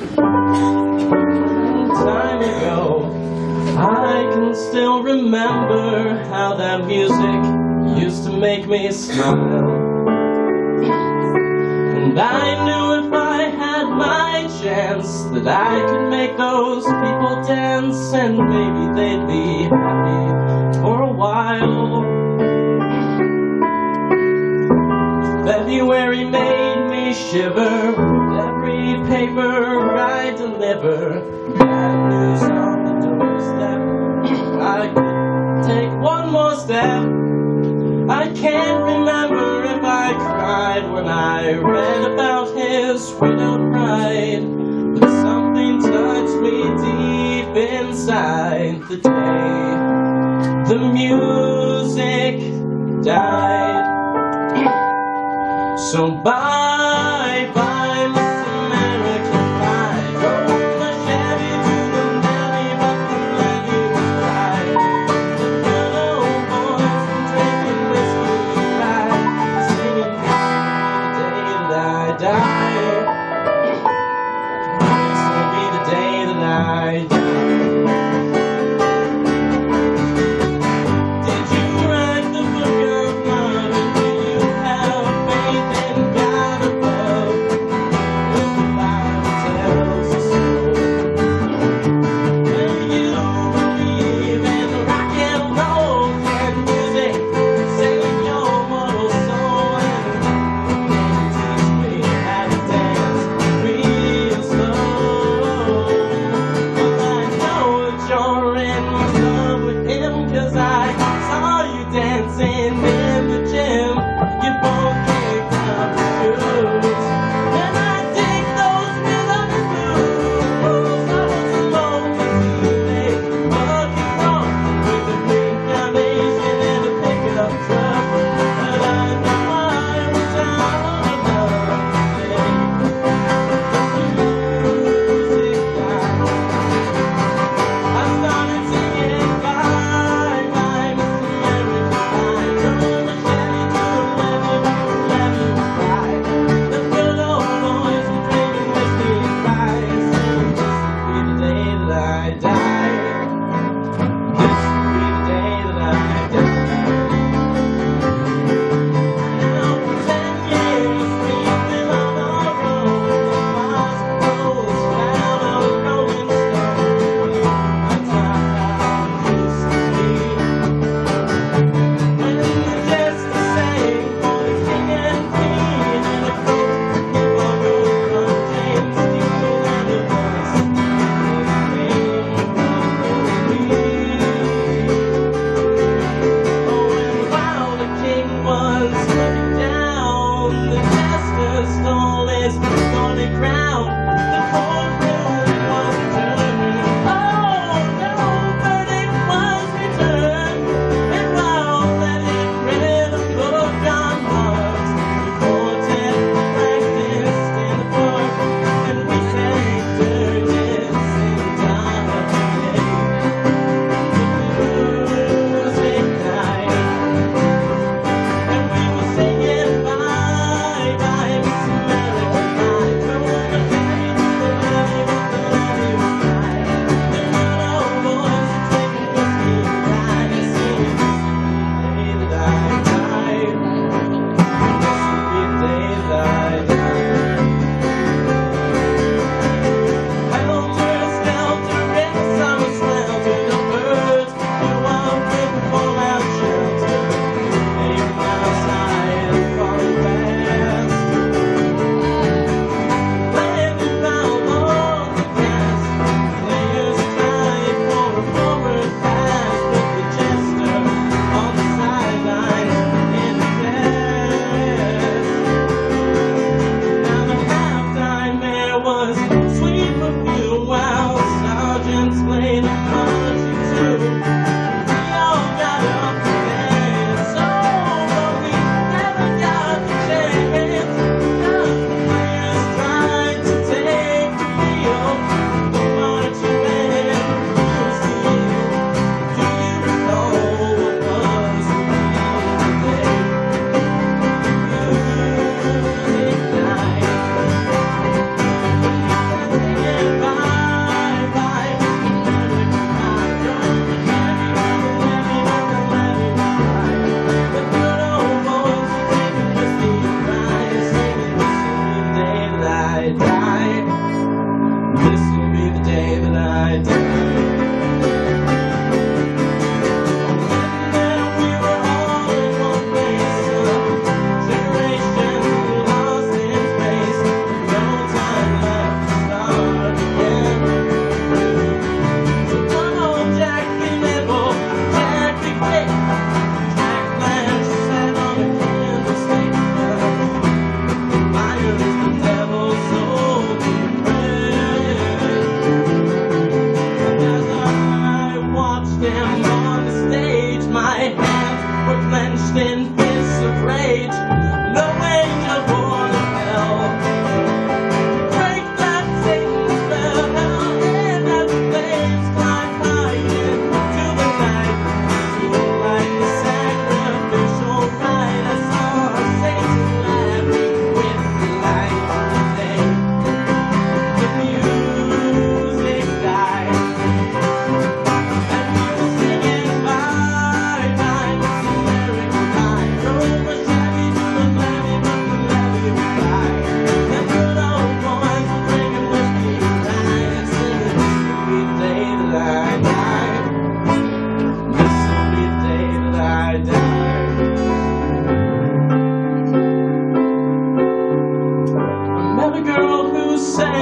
Time ago, I can still remember how that music used to make me smile. And I knew if I had my chance that I could make those people dance, and maybe they'd be happy for a while. February made me shiver with every paper I deliver. Bad news on the doorstep. I could take one more step. I can't remember if I cried when I read about his widowed bride, but something touched me deep inside the day the music died. So bye bye, Miss American Pie. Drove my Chevy to the levee, but the levee was dry. The good old boys were drinking whiskey rye, singing the day that I die. This will be the day that I die. Did you write the book of love, and do you have faith in God?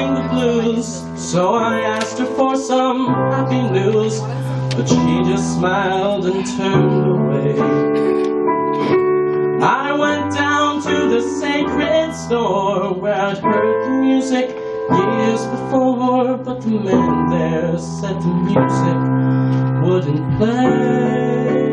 sing the blues, so I asked her for some happy news, but she just smiled and turned away. I went down to the sacred store where I'd heard the music years before, but the man there said the music wouldn't play.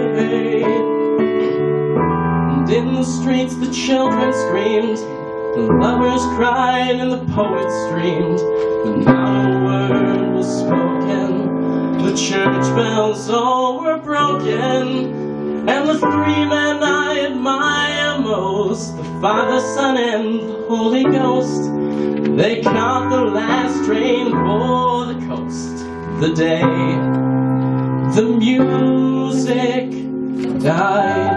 And in the streets the children screamed, the lovers cried, and the poets streamed, but not a word was spoken. The church bells all were broken, and the three men I admire most, the Father, Son, and the Holy Ghost, they caught the last train for the coast. The day the music died,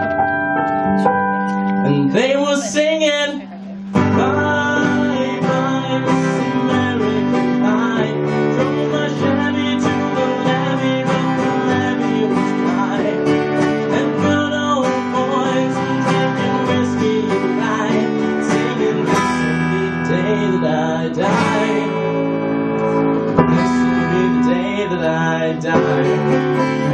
and they were singing, "Bye, bye, Miss American Pie." Drove my Chevy to the levee, but the levee was dry, and good old boys and drinking whiskey and rye, singing, "This will be the day that I die. This will be the day that I die."